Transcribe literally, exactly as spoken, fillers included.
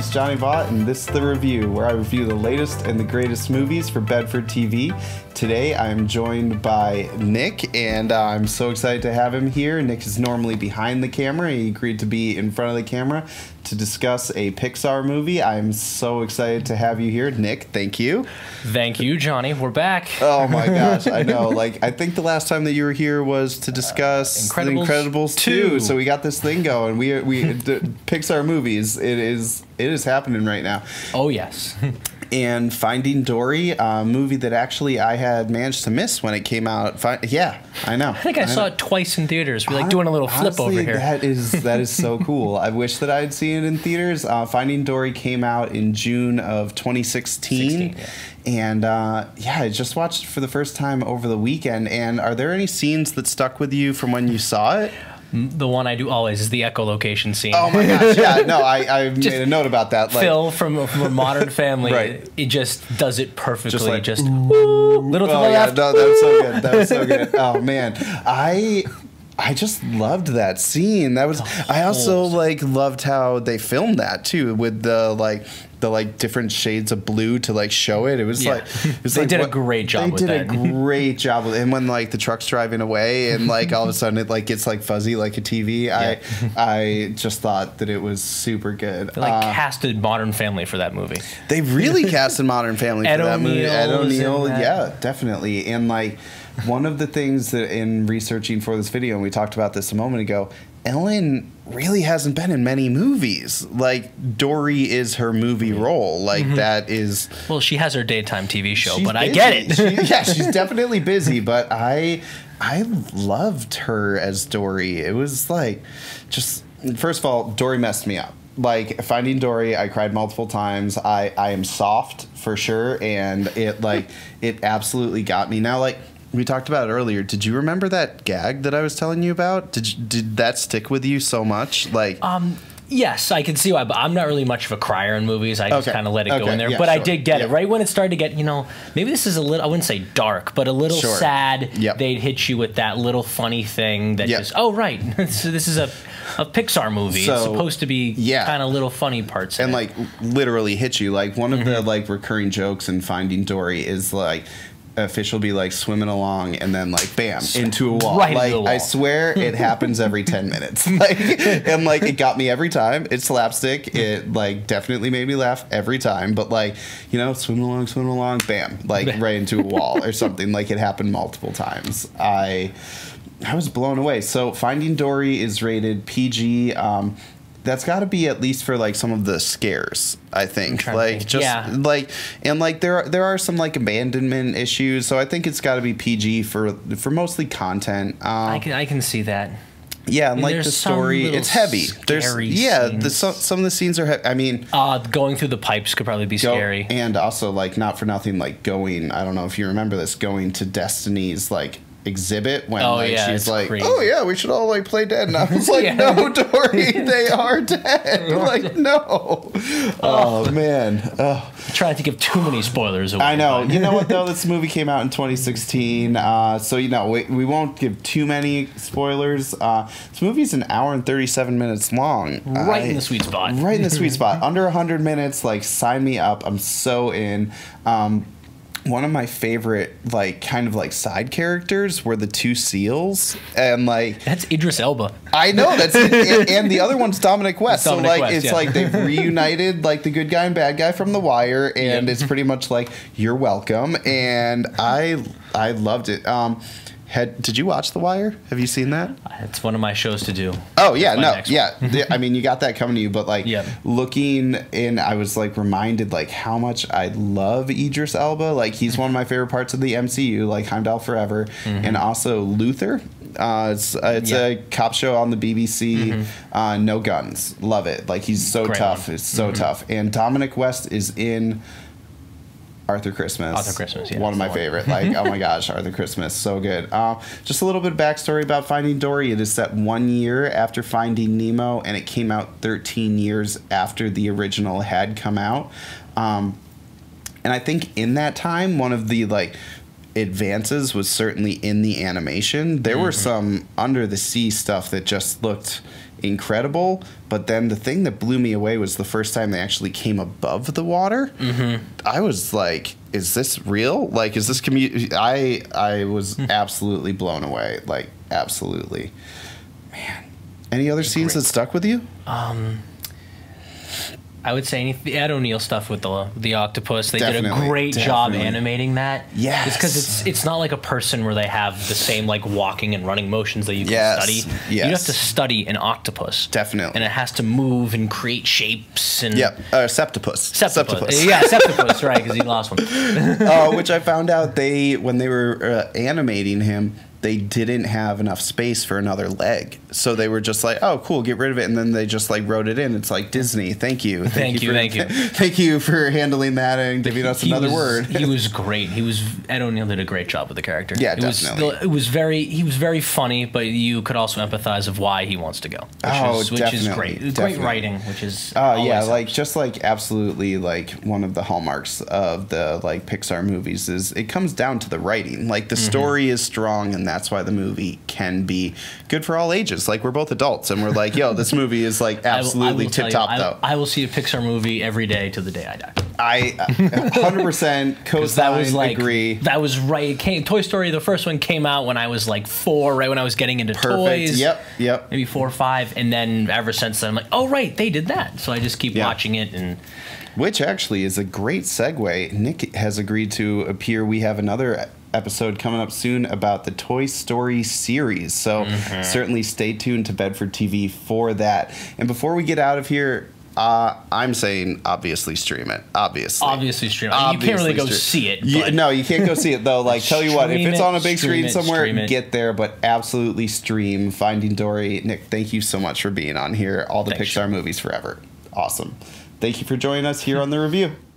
it's Johnny Vaught, and this is The Review, where I review the latest and the greatest movies for Bedford T V. Today, I'm joined by Nick, and uh, I'm so excited to have him here. Nick is normally behind the camera. He agreed to be in front of the camera to discuss a Pixar movie. I'm so excited to have you here. Nick, thank you. Thank you, Johnny. We're back. Oh my gosh, I know. Like, I think the last time that you were here was to discuss uh, Incredibles, The Incredibles two. two. So we got this thing going. We we d- Pixar movies. It is it is happening right now. Oh yes. And Finding Dory, a movie that actually I had managed to miss when it came out. Fi- yeah, I know. I think I, I saw know. it twice in theaters. We're like Hon- doing a little honestly, flip over here. That is that is so cool. I wish that I had seen it in theaters. Uh, Finding Dory came out in June of twenty sixteen. sixteen, yeah. And uh, yeah, I just watched it for the first time over the weekend. And are there any scenes that stuck with you from when you saw it? The one I do always is the echolocation scene. Oh my gosh, yeah, no, I, I made a note about that. Like, Phil from, from a Modern Family, right. It just does it perfectly. Just, like, just ooh, little to oh, the yeah, left. No, that was so good. That was so good. Oh man, I I just loved that scene. That was. I also like loved how they filmed that too, with the like. the like different shades of blue to like show it. It was yeah. like it was they like, did what, a great job they with did that. a great job with it. And when like the truck's driving away and like all of a sudden it like gets like fuzzy like a T V, yeah. I I just thought that it was super good. They like uh, casted Modern Family for that movie. They really casted Modern Family for Ed that movie. Ed O'Neill, that. yeah, definitely. And like one of the things that in researching for this video, and we talked about this a moment ago, Ellen really hasn't been in many movies. Like, Dory is her movie role. Like, mm-hmm. that is... Well, she has her daytime T V show, she's but busy. I get it. she, yeah, she's definitely busy, but I I loved her as Dory. It was, like, just... First of all, Dory messed me up. Like, Finding Dory, I cried multiple times. I, I am soft, for sure, and it, like, it absolutely got me. Now, like... We talked about it earlier. Did you remember that gag that I was telling you about? Did you, did that stick with you so much? Like, um, yes, I can see why. But I'm not really much of a crier in movies. I just okay. kind of let it okay. go in there. Yeah, but sure. I did get yeah. it right when it started to get. You know, maybe this is a little. I wouldn't say dark, but a little sure. sad. Yep. They'd hit you with that little funny thing that yep. just. Oh right, so this is a. A Pixar movie. So, it's supposed to be yeah. kind of little funny parts and in like it. literally hit you. Like one of mm-hmm. the like recurring jokes in Finding Dory is like a fish will be like swimming along and then like bam into a wall. Right like into the wall. I swear it happens every ten minutes. Like and like it got me every time. It's slapstick. It like definitely made me laugh every time. But like you know swimming along, swimming along, bam, like right into a wall or something. Like it happened multiple times. I. I was blown away. So Finding Dory is rated P G. Um, that's got to be at least for like some of the scares, I think. Like think. just yeah. like and like there are, there are some like abandonment issues. So I think it's got to be P G for for mostly content. Um, I can I can see that. Yeah, and I mean, like the story, it's heavy. There's yeah, the, some some of the scenes are heavy. I mean, uh, going through the pipes could probably be go, scary. And also like not for nothing, like going. I don't know if you remember this, going to Destiny's like. Exhibit when oh, like yeah, she's like crazy. Oh yeah, we should all like play dead, and I was like yeah. No, Dory, they are dead. Like no. Oh man. Oh. Trying to give too many spoilers away. I know. But. You know what though, this movie came out in twenty sixteen, uh, so you know we, we won't give too many spoilers. Uh, this movie's an hour and thirty-seven minutes long. Right I, in the sweet spot. Right in the sweet spot. Under one hundred minutes, like sign me up. I'm so in. Um, One of my favorite, like, kind of like side characters were the two seals, and like that's Idris Elba. I know that's and, and the other one's Dominic West. Dominic so like West, it's yeah. like they've reunited like the good guy and bad guy from The Wire, and yep. it's pretty much like you're welcome. And I I loved it. Um, Had, did you watch The Wire? Have you seen that? It's one of my shows to do. Oh yeah, no, yeah. I mean, you got that coming to you, but like yep. looking in, I was like reminded like how much I love Idris Elba. Like he's one of my favorite parts of the M C U, like Heimdall Forever, mm-hmm. and also Luther. Uh, it's uh, it's yeah. a cop show on the B B C. Mm-hmm. Uh, no guns, love it. Like he's so Great tough. one. It's so mm-hmm. tough. And Dominic West is in Arthur Christmas. Arthur Christmas, yeah. One of my one. favorite. Like, oh my gosh, Arthur Christmas, so good. Uh, just a little bit of backstory about Finding Dory. It is set one year after Finding Nemo, and it came out thirteen years after the original had come out. Um, and I think in that time, one of the like advances was certainly in the animation. There mm-hmm. were some under the sea stuff that just looked incredible, but then the thing that blew me away was the first time they actually came above the water. Mm-hmm. I was like, is this real? Like, is this commu- I I was absolutely blown away. Like, absolutely. Man. Any other scenes Great. that stuck with you? Um I would say any, the Ed O'Neill stuff with the the octopus. They definitely, did a great definitely. job animating that. Yes. It's because it's it's not like a person where they have the same like walking and running motions that you can yes. study. Yes. You have to study an octopus. Definitely. And it has to move and create shapes and. Yep. Uh, septopus. Septopus. Septopus. Yeah, septopus. Right, because he lost one. uh, which I found out they when they were uh, animating him, they didn't have enough space for another leg. So they were just like, oh, cool, get rid of it. And then they just like wrote it in. It's like, Disney, thank you. Thank, thank you, for, thank you. Thank you for handling that and giving us he another was, word. He was great. He was, Ed O'Neill did a great job with the character. Yeah, it definitely. Was, it was very, he was very funny, but you could also empathize of why he wants to go. Which oh, is, which definitely. is great. Definitely. Great writing, which is Oh, uh, yeah, helps. like, just like absolutely like one of the hallmarks of the like Pixar movies is it comes down to the writing. Like the mm-hmm. story is strong and that's why the movie can be good for all ages. Like we're both adults and we're like, yo, this movie is like absolutely tip top though. I will see a Pixar movie every day till the day I die. I one hundred percent co-sign, that was like, agree. That was right. It came, Toy Story, the first one came out when I was like four, right when I was getting into Perfect. toys. Yep, yep. Maybe four or five, and then ever since then, I'm like, oh right, they did that. So I just keep yeah. watching it and. Which actually is a great segue. Nick has agreed to appear. We have another episode coming up soon about the Toy Story series. So mm-hmm. certainly stay tuned to Bedford T V for that. And before we get out of here, uh, I'm saying obviously stream it. Obviously. Obviously stream it. Obviously you can't really go stream. see it. You, no, you can't go see it though. Like tell you what, if it's it, on a big screen it, somewhere, it. get there, but absolutely stream Finding Dory. Nick, thank you so much for being on here. All the Thanks, Pixar Sean. movies forever. Awesome. Thank you for joining us here on the review.